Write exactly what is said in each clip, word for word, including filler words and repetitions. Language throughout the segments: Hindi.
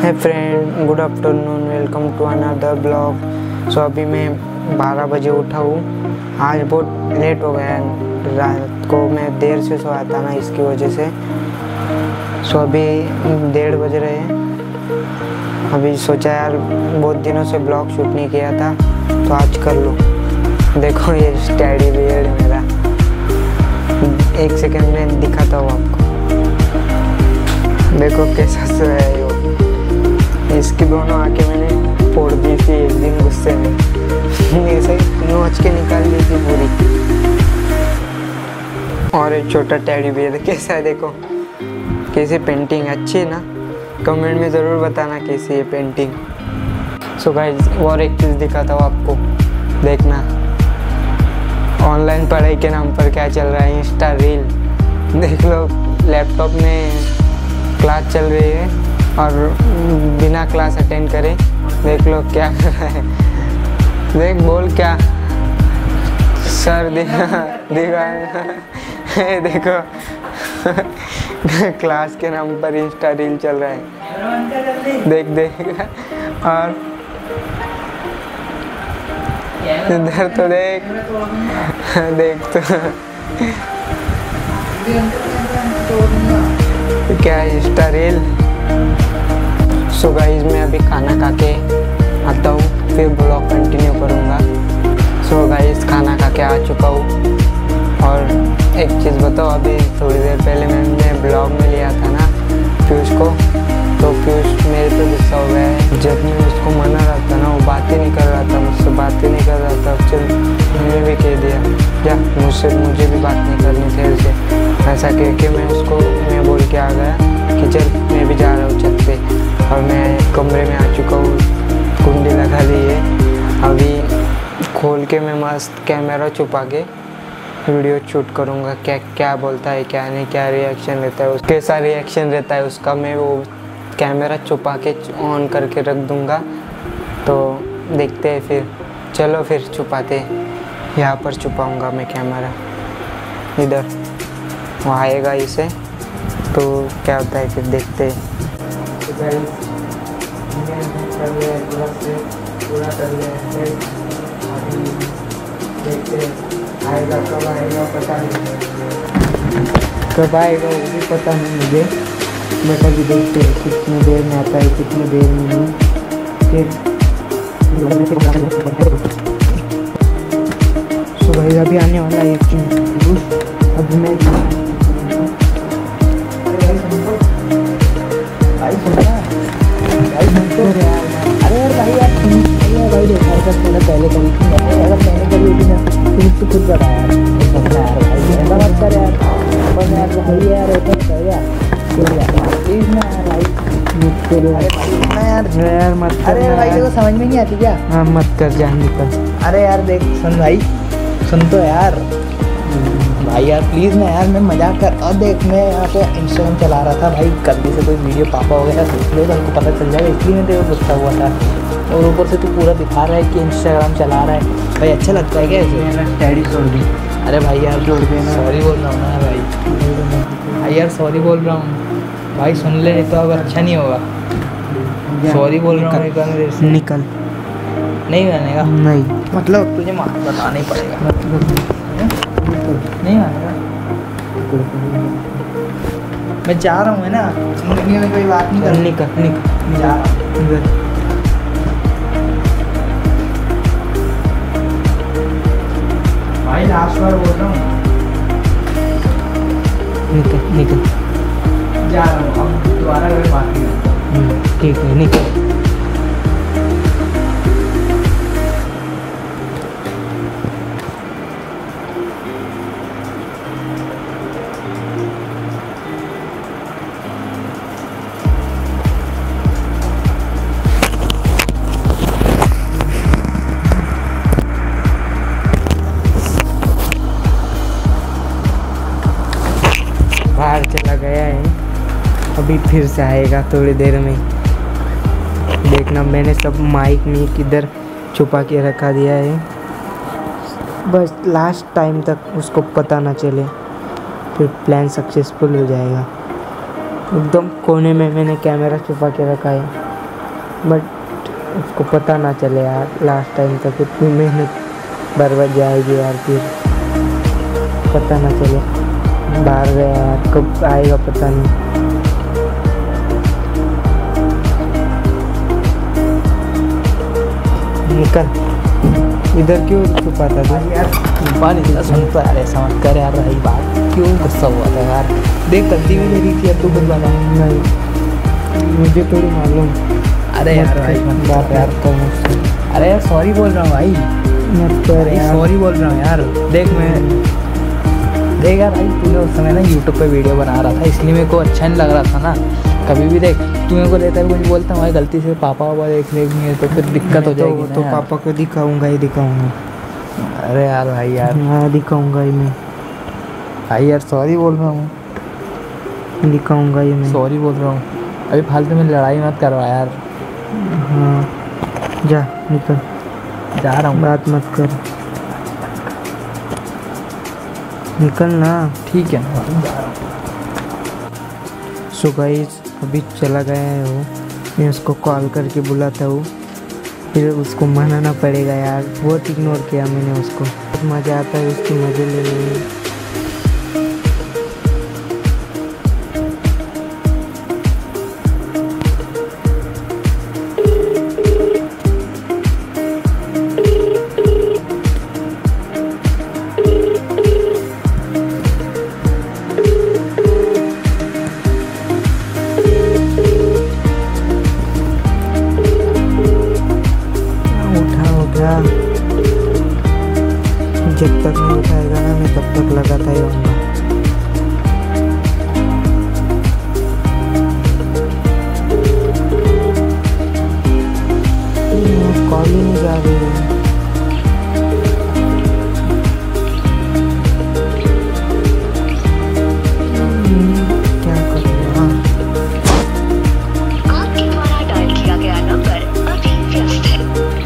है friend, good afternoon, welcome to another blog. So अभी मैं बारह बजे उठा हूँ। आज बहुत लेट हो गया, रात को मैं देर से सोया था ना, इसकी वजह से। सो अभी डेढ़ बज रहे हैं। अभी सोचा यार बहुत दिनों से ब्लॉग शूट नहीं किया था, तो आज कर लो। देखो ये स्टडी बियर्ड मेरा, एक सेकंड में दिखाता हूँ आपको। देखो कैसा सोया है वो। इसकी दोनों आंखें मैंने फोड़ दी थी एक दिन गुस्से में, ऐसे नोच के निकाल दी थी पूरी। और एक छोटा टेडी बियर कैसा है, देखो कैसी पेंटिंग अच्छी है ना। कमेंट में ज़रूर बताना कैसी है पेंटिंग। सो गाइस और एक चीज़ दिखाता हूँ आपको, देखना ऑनलाइन पढ़ाई के नाम पर क्या चल रहा है, इंस्टा रील। देख लो, लैपटॉप में क्लास चल रही है और बिना क्लास अटेंड करे देख लो क्या कर रहा है। देख बोल क्या सर दिखा दिखा देखो क्लास के नाम पर इंस्टा रील चल रहा है, देख देख। और इधर तो देख देख तो क्या है इंस्टा रील। सो गाइस मैं अभी खाना खा के आता हूँ, फिर ब्लॉग कंटिन्यू करूँगा। सो गाइस खाना खा के आ चुका हूँ। और एक चीज़ बताओ, अभी थोड़ी देर पहले मैंने ब्लॉग में लिया था ना पीयूष को, तो पीयूष मेरे पे गुस्सा हो गया है। जब मैं उसको मना रहा था ना, वो बात ही नहीं कर रहा था मुझसे, बात ही नहीं कर रहा था। चल मैंने भी कह दिया जा, मुझसे मुझे भी बात नहीं करनी थी उसे। ऐसा कह के मैं उसको मैं बोल के आ गया कि चल मैं भी जा रहा हूँ छत पे। और मैं कमरे में आ चुका हूँ, कुंडी लगा ली है। अभी खोल के मैं मस्त कैमरा छुपा के वीडियो शूट करूँगा, क्या क्या बोलता है क्या नहीं, क्या रिएक्शन रहता है उसका, कैसा रिएक्शन रहता है उसका। मैं वो कैमरा छुपा के ऑन करके रख दूँगा, तो देखते हैं फिर। चलो फिर छुपाते, यहाँ पर छुपाऊँगा मैं कैमरा, इधर वो आएगा इसे, तो क्या होता है फिर देखते हैं। तो कर लिया पूरा से पूरा कर लिया, देखते आएगा कब आएगा पता नहीं, कब आएगा वो भी पता नहीं मुझे, बट अभी देखते हैं कितनी देर में आता है कितनी देर में नहीं। सो भाई अभी आने वाला है एक मिनट, अभी मैं भाई सुनना भाई सुनते हो यार। अरे यार भाई यार सुन भाई, देखा था मैंने पहले कभी थी, अगर मैंने कभी होती ना फिर तो खुद बता यार यार भाई ऐसा मत कर यार। पर यार भाई यार ऐसा कर यार प्लीज ना यार भाई मत करो। अरे भाई ना यार यार मत कर। अरे भाई देखो समझ में नहीं आती क्या? हाँ मत कर, जान निकल। अरे यार देख सुन भाई, सुन तो यार भाई यार प्लीज़ ना यार, मैं मजाक कर। और देख मैं यहाँ पे इंस्टाग्राम चला रहा था भाई, गलती से कोई वीडियो पापा हो गया देख लो तो हमको पता चल जाएगा, इसलिए मैं तेरे को गुस्सा हुआ था। और ऊपर से तू पूरा दिखा रहा है कि इंस्टाग्राम चला रहा है भाई, अच्छा लगता है क्या ऐसे? स्टडी छोड़ दी। अरे भाई यार जोड़ देना, सॉरी बोल रहा हूँ ना भाई। भाई यार सॉरी बोल रहा हूँ भाई, सुन ले नहीं तो अब अच्छा नहीं होगा। सॉरी बोल रहा हूँ, एक बार मेरे से निकल। नहीं मानेगा? नहीं मतलब तुझे बताना ही पड़ेगा, मतलब नहीं आएगा। मैं जा रहा हूँ है ना, जिंदगी में कोई बात नहीं करनी। निकल निकल जा रहा हूँ। भाई लास्ट बार बोल रहा हूँ, निकल निकल जा रहा हूँ, अब दोबारा कोई बात नहीं करता। ठीक है निकल। बाहर चला गया है, अभी फिर से आएगा थोड़ी देर में। देखना मैंने सब माइक में किधर छुपा के रखा दिया है, बस लास्ट टाइम तक उसको पता ना चले, फिर प्लान सक्सेसफुल हो जाएगा। एकदम कोने में मैंने कैमरा छुपा के रखा है। बट उसको पता ना चले यार लास्ट टाइम तक इतनी मेहनत बर्बाद जाएगी यार, फिर पता ना चले बाहर गया यार, कब आएगा पता नहीं। निकल, इधर क्यों छुपाता था यार? बात इतना सुनता यार, ऐसा मत कर यार भाई, बात क्यों गुस्सा हुआ था यार? देख गलती भी मेरी थी, अब तू खुद बता। नहीं, मुझे थोड़ी मालूम। अरे यार भाई मत बात यार कर मुझसे। अरे यार सॉरी बोल रहा हूँ भाई, मत कर यार। सॉरी बोल रहा हूँ यार। देख मैं देख यार भाई, तूने उस समय ना यूट्यूब पे वीडियो बना रहा था, इसलिए मेरे को अच्छा नहीं लग रहा था ना। कभी भी देख तू मेरे को लेता है कुछ बोलता हूँ गलती से पापा वापा देख लेंगे तो फिर दिक्कत हो जाएगी तो, तो पापा को दिखाऊंगा ही दिखाऊंगा। अरे यार भाई यार हाँ दिखाऊंगा ही मैं भाई यार सॉरी बोल रहा हूँ, दिखाऊंगा ही मैं। सॉरी बोल रहा हूँ। अभी फालतू में लड़ाई मत करवा यार। हाँ जा निकल, जा रहा हूँ। बात मत कर, निकल ना। ठीक है मैं जा रहा हूँ। सो गाइस अभी चला गया है वो, मैं उसको कॉल करके बुलाता हूँ, फिर उसको मनाना पड़ेगा यार। बहुत इग्नोर किया मैंने उसको, मज़ा आता है उसकी मज़े लेने में। जब तक नहीं उठाएगा ना मैं तब तक लगाता ही रहूँगा। कॉल ही नहीं जा रही है। क्या कर रहे हैं? आपके द्वारा डायल किया गया नंबर अभी व्यस्त है।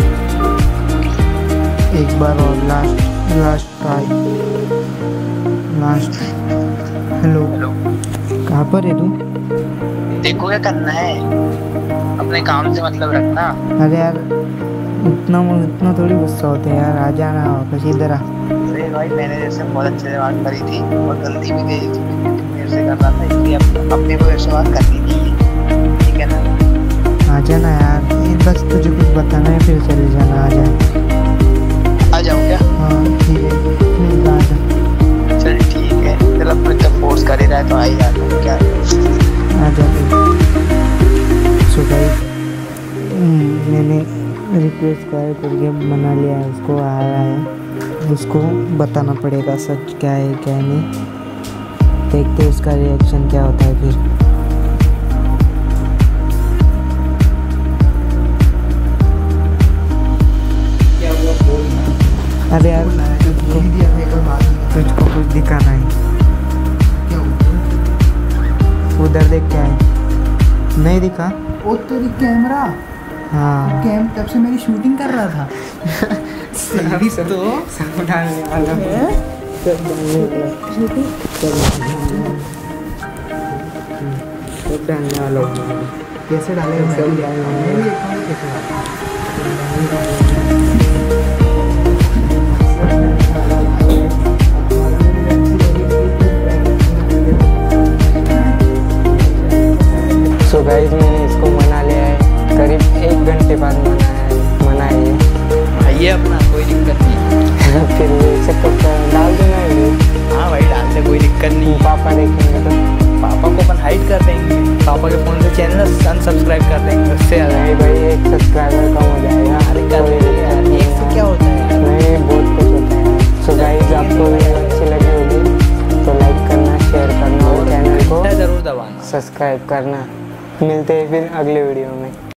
एक बार और last last try last. Hello hello, कहाँ पर है तू? देखो क्या करना है, अपने काम से मतलब रखना। अरे यार इतना इतना थोड़ी गुस्सा होते हैं यार, आ जाना वापस इधर आ। अरे भाई मैंने जैसे बहुत अच्छे से बात करी थी और गलती भी गई थी मेरे से कर रहा था, इसलिए अप, अपने को ऐसे बात करनी नहीं है, ठीक है ना? आ जाना यार, ये बस तुझे कुछ बताना है फिर चले जाना। आ जाए। आ जाऊँ क्या? हाँ ठीक है, प्लीज आ जा। चल ठीक है, चल अब जब फोर्स कर ही रहा है तो आ ही जाता हूँ, क्या आ जा। सो गाइस मैंने रिक्वेस्ट किया है करके मना लिया है उसको, आ रहा है। उसको बताना पड़ेगा सच क्या है क्या नहीं, देखते हैं उसका रिएक्शन क्या होता है फिर। अरे यार तुझको तुझको कुछ दिखाना है, उधर देख क्या है। नहीं दिखा? ओ तेरी कैमरा, हाँ कैम तब से मेरी शूटिंग कर रहा था। सही तो सब डालने वाला है, सब डालने वाला सब डालने वाला हूँ। कैसे डालेगा? मैं भी डालूंगा, मैं भी देखूंगा कैसे डालूंगा। सो गाइस मैंने इसको मना लिया है, करीब एक घंटे बाद मना है मना है भाई ये अपना कोई दिक्कत नहीं। फिर इसे तो डाल देना है। हाँ भाई डाल दे, कोई दिक्कत नहीं। पापा देखेंगे तो पापा को अपन हाइड कर देंगे, पापा के फ़ोन से चैनल अनसब्सक्राइब कर देंगे, उससे ज़्यादा। नहीं भाई एक सब्सक्राइबर कम हो जाएगा। अरे कर देंगे यार, एक से क्या होता है यार? नहीं बहुत कुछ होता है। सो गाइस आपको वीडियो अच्छी लगी होगी तो लाइक करना, शेयर करना और चैनल को जरूर दबाना, सब्सक्राइब करना। मिलते हैं फिर अगले वीडियो में।